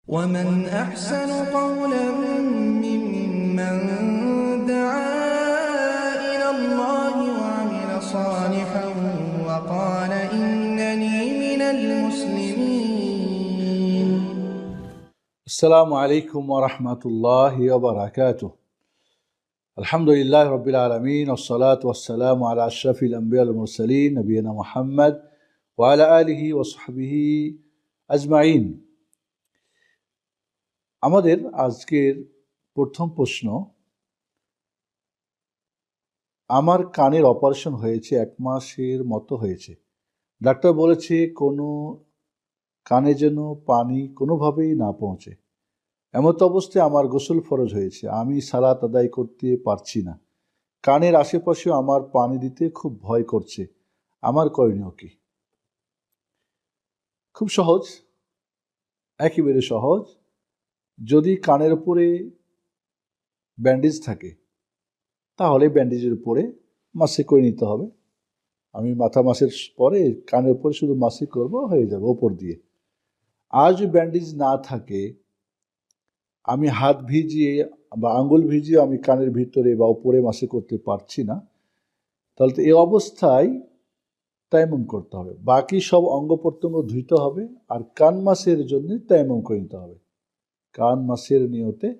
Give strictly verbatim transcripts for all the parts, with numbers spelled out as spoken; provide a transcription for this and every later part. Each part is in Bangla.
ومن أحسن قولا ممن دعا إلى الله وعمل صالحا وقال إنني من المسلمين. السلام عليكم ورحمة الله وبركاته. الحمد لله رب العالمين والصلاة والسلام على أشرف الأنبياء والمرسلين نبينا محمد وعلى آله وصحبه أجمعين. আমাদের আজকের প্রথম প্রশ্ন, আমার কানের অপারেশন হয়েছে, এক মাসের মতো হয়েছে। ডাক্তার বলেছে কোনো কানে যেন পানি কোনোভাবেই না পৌঁছে। এমত অবস্থায় আমার গোসল ফরজ হয়েছে, আমি সালাত আদায় করতে পারছি না। কানের আশেপাশেও আমার পানি দিতে খুব ভয় করছে, আমার করণীয় কি? খুব সহজ, একেবারে সহজ। যদি কানের উপরে ব্যান্ডেজ থাকে তাহলে ব্যান্ডেজের উপরে মাসে করে নিতে হবে। আমি মাথা মাসের পরে কানের উপরে শুধু মাসে করব, হয়ে যাবে ওপর দিয়ে। আর যদি ব্যান্ডেজ না থাকে, আমি হাত ভিজিয়ে বা আঙ্গুল ভিজিয়ে আমি কানের ভিতরে বা উপরে মাসে করতে পারছি না, তাহলে তো এই অবস্থায় তায়াম্মুম করতে হবে। বাকি সব অঙ্গ প্রত্যঙ্গ ধুইতে হবে, আর কান মাসের জন্য তায়াম্মুম করে নিতে হবে। কান মাসের নিয়তে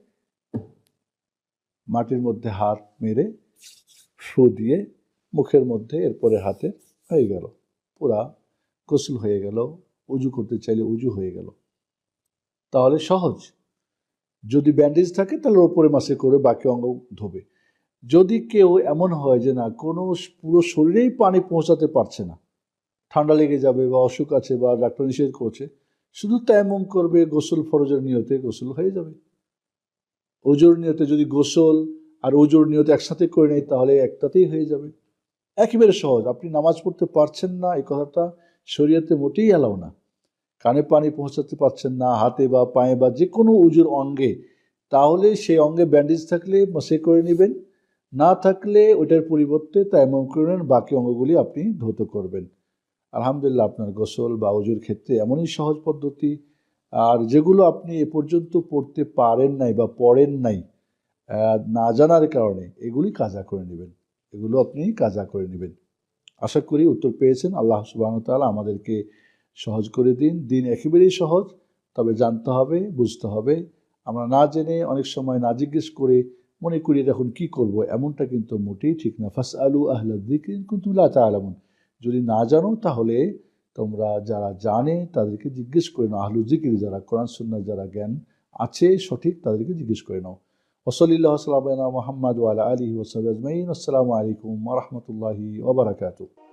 মাটির মধ্যে হাত মেরে ফু দিয়ে মুখের মধ্যে, এরপরে হাতে, হয়ে গেল, পুরা গোসল হয়ে গেল। উজু করতে চাইলে উজু হয়ে গেল। তাহলে সহজ। যদি ব্যান্ডেজ থাকে তাহলে ওপরে মাসে করে বাকি অঙ্গ ধোবে। যদি কেউ এমন হয় যে না, কোনো পুরো শরীরেই পানি পৌঁছাতে পারছে না, ঠান্ডা লেগে যাবে বা অসুখ আছে বা ডাক্তার নিষেধ করছে, শুধু তায়াম্মুম করবে, গোসল ফরজের নিয়তে গোসল হয়ে যাবে। ওজোর নিয়তে যদি গোসল আর ওজোর নিয়তে একসাথে করে নেয় তাহলে একটাতেই হয়ে যাবে। একেবারে সহজ। আপনি নামাজ পড়তে পারছেন না, এই কথাটা শরীয়তে মোটেই এলাও না। কানে পানি পৌঁছাতে পারছেন না, হাতে বা পায়ে বা যে কোনো উজুর অঙ্গে, তাহলে সেই অঙ্গে ব্যান্ডেজ থাকলে মাসে করে নেবেন, না থাকলে ওইটার পরিবর্তে তায়াম্মুম করে নেন, বাকি অঙ্গগুলি আপনি ধৌত করবেন। আলহামদুলিল্লাহ, আপনার গোসল বা উজুর ক্ষেত্রে এমনই সহজ পদ্ধতি। আর যেগুলো আপনি এ পর্যন্ত পড়তে পারেন নাই বা পড়েন নাই না জানার কারণে, এগুলি কাজা করে নেবেন, এগুলো আপনি কাজা করে নেবেন। আশা করি উত্তর পেয়েছেন। আল্লাহ সুবহানাহু ওয়া তাআলা আমাদেরকে সহজ করে দিন। দিন একেবারেই সহজ, তবে জানতে হবে, বুঝতে হবে। আমরা না জেনে অনেক সময় না জিজ্ঞেস করে মনে করি এখন কি করব, এমনটা কিন্তু মোটেই ঠিক না। ফাসআলু আহলা যিকরি ইন কুনতুম লা তা'লামুন। যদি না জানো তাহলে তোমরা যারা জানে তাদেরকে জিজ্ঞেস করে নাও। আহলু যিকরি, যারা কোরআন সুন্নাহ যারা জ্ঞান আছে সঠিক, তাদেরকে জিজ্ঞেস করে নাও। ওয়াসাল্লাল্লাহু আলা মুহাম্মাদ ওয়া আলা আলিহি ওয়া সাহবিহি আজমাইন। আসসালামু আলাইকুম ওয়া রাহমাতুল্লাহি ওয়া বারাকাতুহু।